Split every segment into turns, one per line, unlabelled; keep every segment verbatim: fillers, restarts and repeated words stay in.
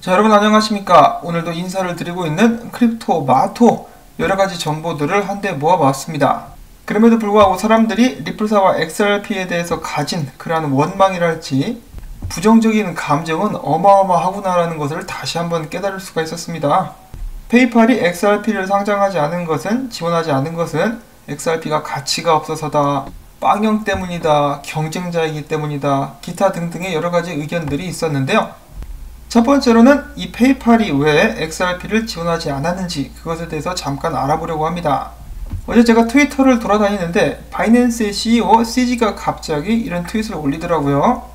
자, 여러분 안녕하십니까. 오늘도 인사를 드리고 있는 크립토 마토 여러가지 정보들을 한데 모아봤습니다. 그럼에도 불구하고 사람들이 리플사와 엑스알피에 대해서 가진 그러한 원망이랄지 부정적인 감정은 어마어마하구나라는 것을 다시 한번 깨달을 수가 있었습니다. 페이팔이 엑스알피를 상장하지 않은 것은, 지원하지 않은 것은 엑스알피가 가치가 없어서다, 빵형 때문이다, 경쟁자이기 때문이다, 기타 등등의 여러가지 의견들이 있었는데요. 첫 번째로는 이 페이팔이 왜 엑스알피를 지원하지 않았는지 그것에 대해서 잠깐 알아보려고 합니다. 어제 제가 트위터를 돌아다니는데 바이낸스의 씨이오 씨지가 갑자기 이런 트윗을 올리더라고요.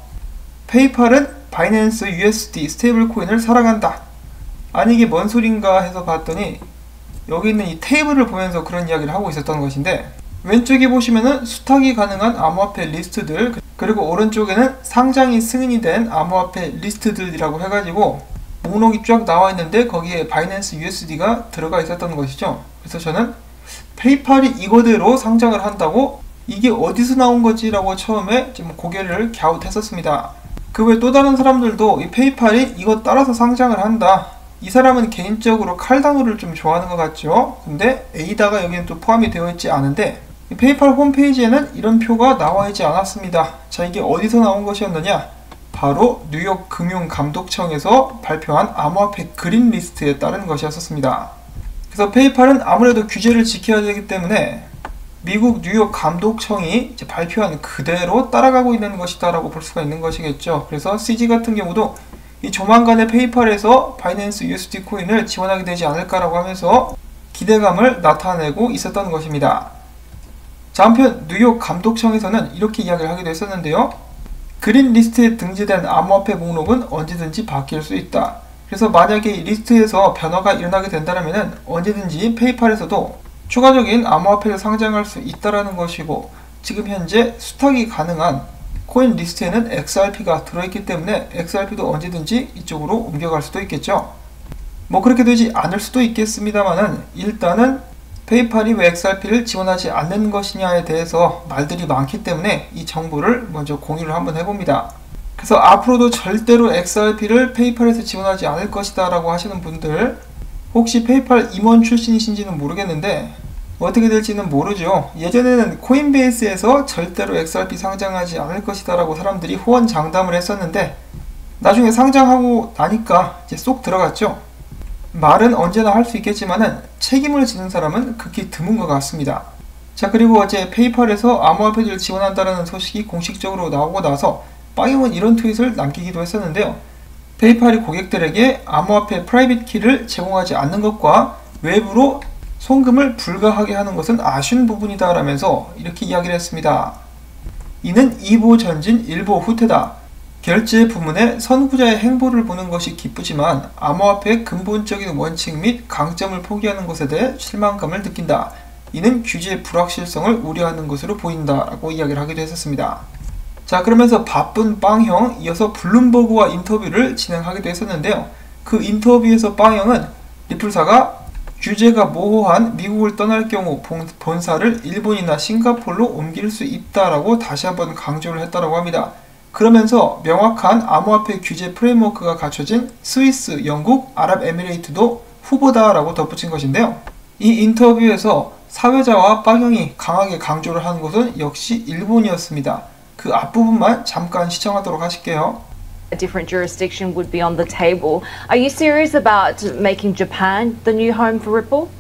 페이팔은 바이낸스 유에스디 스테이블 코인을 사랑한다. 아니 이게 뭔 소린가 해서 봤더니 여기 있는 이 테이블을 보면서 그런 이야기를 하고 있었던 것인데, 왼쪽에 보시면은 수탁이 가능한 암호화폐 리스트들, 그리고 오른쪽에는 상장이 승인이 된 암호화폐 리스트들이라고 해가지고 목록이 쫙 나와 있는데 거기에 바이낸스 유에스디가 들어가 있었던 것이죠. 그래서 저는 페이팔이 이거대로 상장을 한다고? 이게 어디서 나온 거지? 라고 처음에 좀 고개를 갸웃했었습니다. 그 외 또 다른 사람들도 이 페이팔이 이거 따라서 상장을 한다. 이 사람은 개인적으로 칼다누를 좀 좋아하는 것 같죠. 근데 에이다가 여기는 또 포함이 되어 있지 않은데 이 페이팔 홈페이지에는 이런 표가 나와 있지 않았습니다. 자, 이게 어디서 나온 것이었느냐? 바로 뉴욕 금융감독청에서 발표한 암호화폐 그린 리스트에 따른 것이었습니다. 그래서 페이팔은 아무래도 규제를 지켜야 되기 때문에 미국 뉴욕 감독청이 이제 발표한 그대로 따라가고 있는 것이다 라고 볼 수가 있는 것이겠죠. 그래서 씨지 같은 경우도 이 조만간에 페이팔에서 바이낸스 유에스디 코인을 지원하게 되지 않을까라고 하면서 기대감을 나타내고 있었던 것입니다. 자, 한편 뉴욕 감독청에서는 이렇게 이야기를 하기도 했었는데요. 그린 리스트에 등재된 암호화폐 목록은 언제든지 바뀔 수 있다. 그래서 만약에 이 리스트에서 변화가 일어나게 된다면 언제든지 페이팔에서도 추가적인 암호화폐를 상장할 수 있다는 것이고, 지금 현재 수탁이 가능한 코인 리스트에는 엑스알피가 들어있기 때문에 엑스알피도 언제든지 이쪽으로 옮겨갈 수도 있겠죠. 뭐 그렇게 되지 않을 수도 있겠습니다만은 일단은 페이팔이 왜 엑스알피를 지원하지 않는 것이냐에 대해서 말들이 많기 때문에 이 정보를 먼저 공유를 한번 해봅니다. 그래서 앞으로도 절대로 엑스알피를 페이팔에서 지원하지 않을 것이다 라고 하시는 분들, 혹시 페이팔 임원 출신이신지는 모르겠는데 어떻게 될지는 모르죠. 예전에는 코인베이스에서 절대로 엑스알피 상장하지 않을 것이다 라고 사람들이 호언장담을 했었는데 나중에 상장하고 나니까 이제 쏙 들어갔죠. 말은 언제나 할 수 있겠지만은 책임을 지는 사람은 극히 드문 것 같습니다. 자, 그리고 어제 페이팔에서 암호화폐를 지원한다는 소식이 공식적으로 나오고 나서 빵형은 이런 트윗을 남기기도 했었는데요. 페이팔이 고객들에게 암호화폐 프라이빗 키를 제공하지 않는 것과 외부로 송금을 불가하게 하는 것은 아쉬운 부분이다 라면서 이렇게 이야기를 했습니다. 이는 이보 전진 일보 후퇴다. 결제 부문의 선구자의 행보를 보는 것이 기쁘지만 암호화폐의 근본적인 원칙 및 강점을 포기하는 것에 대해 실망감을 느낀다. 이는 규제의 불확실성을 우려하는 것으로 보인다 라고 이야기를 하기도 했었습니다. 자, 그러면서 바쁜 빵형 이어서 블룸버그와 인터뷰를 진행하기도 했었는데요. 그 인터뷰에서 빵형은 리플사가 규제가 모호한 미국을 떠날 경우 본사를 일본이나 싱가포르로 옮길 수 있다라고 다시 한번 강조를 했다고 합니다. 그러면서 명확한 암호화폐 규제 프레임워크가 갖춰진 스위스, 영국, 아랍에미레이트도 후보다라고 덧붙인 것인데요. 이 인터뷰에서 사회자와 빵형이 강하게 강조를 하는 곳은 역시 일본이었습니다. 그 앞부분만 잠깐 시청하도록 하실게요.
A different jurisdiction would be on the table. Are you serious about making Japan the new home for Ripple?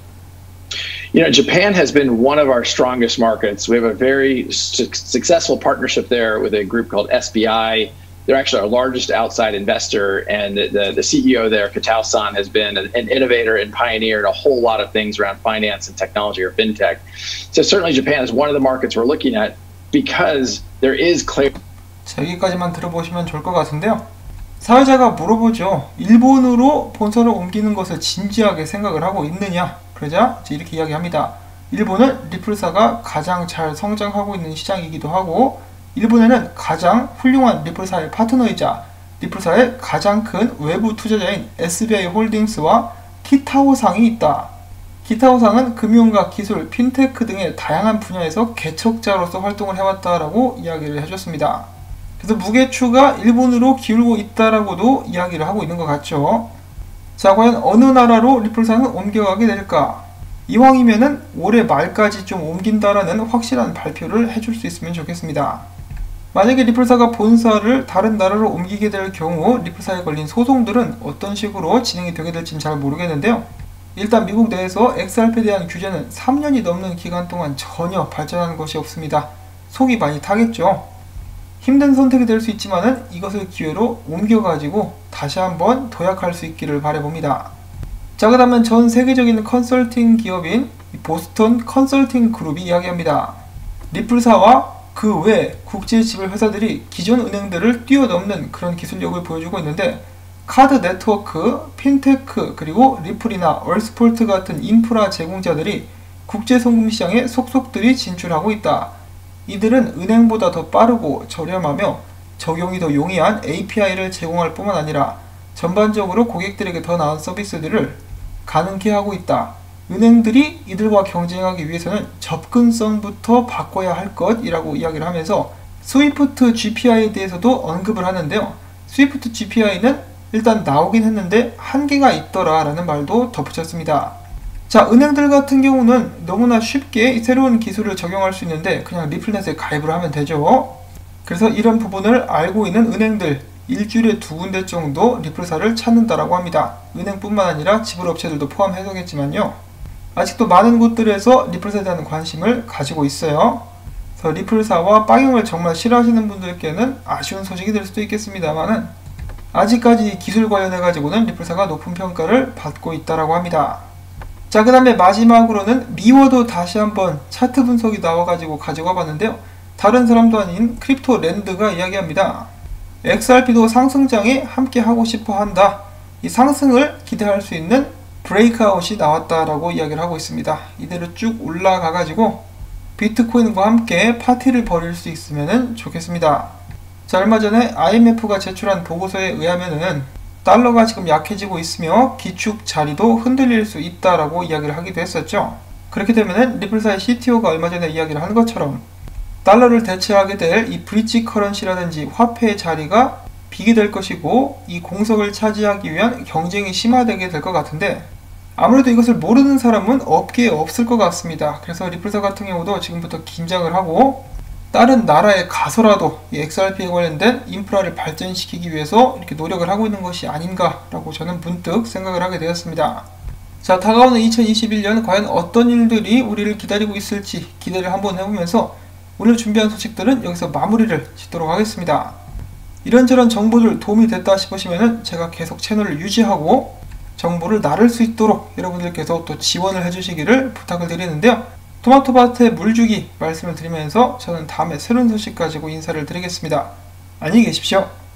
You know, Japan has been one of our strongest markets. We have a very su successful partnership there with a group called S B I. They're actually our largest outside investor, and the, the, the C E O there, Katao-san, has been an, an innovator and pioneered a whole lot of things around finance and technology or fintech. So certainly Japan is one of the markets we're looking at because there is clear.
자, 여기까지만 들어보시면 좋을 것 같은데요. 사회자가 물어보죠. 일본으로 본사를 옮기는 것을 진지하게 생각을 하고 있느냐? 그러자 이렇게 이야기합니다. 일본은 리플사가 가장 잘 성장하고 있는 시장이기도 하고 일본에는 가장 훌륭한 리플사의 파트너이자 리플사의 가장 큰 외부 투자자인 에스비아이 홀딩스와 키타오상이 있다. 키타오상은 금융과 기술, 핀테크 등의 다양한 분야에서 개척자로서 활동을 해왔다라고 이야기를 해줬습니다. 그래서 무게추가 일본으로 기울고 있다라고도 이야기를 하고 있는 것 같죠. 자, 과연 어느 나라로 리플사는 옮겨가게 될까? 이왕이면은 올해 말까지 좀 옮긴다라는 확실한 발표를 해줄 수 있으면 좋겠습니다. 만약에 리플사가 본사를 다른 나라로 옮기게 될 경우 리플사에 걸린 소송들은 어떤 식으로 진행이 되게 될지는 잘 모르겠는데요. 일단 미국 내에서 엑스알피에 대한 규제는 삼 년이 넘는 기간 동안 전혀 발전한 것이 없습니다. 속이 많이 타겠죠. 힘든 선택이 될 수 있지만은 이것을 기회로 옮겨가지고 다시 한번 도약할 수 있기를 바라봅니다. 자, 그 다음은 전 세계적인 컨설팅 기업인 보스턴 컨설팅 그룹이 이야기합니다. 리플사와 그 외 국제 지불 회사들이 기존 은행들을 뛰어넘는 그런 기술력을 보여주고 있는데, 카드 네트워크, 핀테크, 그리고 리플이나 얼스폴트 같은 인프라 제공자들이 국제 송금 시장에 속속들이 진출하고 있다. 이들은 은행보다 더 빠르고 저렴하며 적용이 더 용이한 에이피아이를 제공할 뿐만 아니라 전반적으로 고객들에게 더 나은 서비스들을 가능케 하고 있다. 은행들이 이들과 경쟁하기 위해서는 접근성부터 바꿔야 할 것이라고 이야기를 하면서 스위프트 지피아이에 대해서도 언급을 하는데요. 스위프트 지피아이는 일단 나오긴 했는데 한계가 있더라 라는 말도 덧붙였습니다. 자, 은행들 같은 경우는 너무나 쉽게 새로운 기술을 적용할 수 있는데 그냥 리플넷에 가입을 하면 되죠. 그래서 이런 부분을 알고 있는 은행들 일주일에 두 군데 정도 리플사를 찾는다라고 합니다. 은행뿐만 아니라 지불업체들도 포함해서겠지만요. 아직도 많은 곳들에서 리플사에 대한 관심을 가지고 있어요. 그래서 리플사와 빵용을 정말 싫어하시는 분들께는 아쉬운 소식이 될 수도 있겠습니다만은 아직까지 기술 관련해가지고는 리플사가 높은 평가를 받고 있다라고 합니다. 자, 그 다음에 마지막으로는 미워도 다시 한번 차트 분석이 나와가지고 가져가 봤는데요. 다른 사람도 아닌 크립토랜드가 이야기합니다. 엑스알피도 상승장에 함께 하고 싶어 한다. 이 상승을 기대할 수 있는 브레이크아웃이 나왔다라고 이야기를 하고 있습니다. 이대로 쭉 올라가가지고 비트코인과 함께 파티를 벌일 수 있으면 좋겠습니다. 자, 얼마 전에 아이엠에프가 제출한 보고서에 의하면은 달러가 지금 약해지고 있으며 기축 자리도 흔들릴 수 있다라고 이야기를 하기도 했었죠. 그렇게 되면은 리플사의 씨티오가 얼마 전에 이야기를 한 것처럼 달러를 대체하게 될 이 브릿지 커런시라든지 화폐의 자리가 비게 될 것이고 이 공석을 차지하기 위한 경쟁이 심화되게 될 것 같은데 아무래도 이것을 모르는 사람은 업계에 없을 것 같습니다. 그래서 리플사 같은 경우도 지금부터 긴장을 하고 다른 나라에 가서라도 이 엑스알피에 관련된 인프라를 발전시키기 위해서 이렇게 노력을 하고 있는 것이 아닌가라고 저는 문득 생각을 하게 되었습니다. 자, 다가오는 이천이십일 년 과연 어떤 일들이 우리를 기다리고 있을지 기대를 한번 해보면서 오늘 준비한 소식들은 여기서 마무리를 짓도록 하겠습니다. 이런저런 정보들 도움이 됐다 싶으시면 제가 계속 채널을 유지하고 정보를 나눌 수 있도록 여러분들께서 또 지원을 해주시기를 부탁을 드리는데요. 토마토밭에 물주기 말씀을 드리면서 저는 다음에 새로운 소식 가지고 인사를 드리겠습니다. 안녕히 계십시오.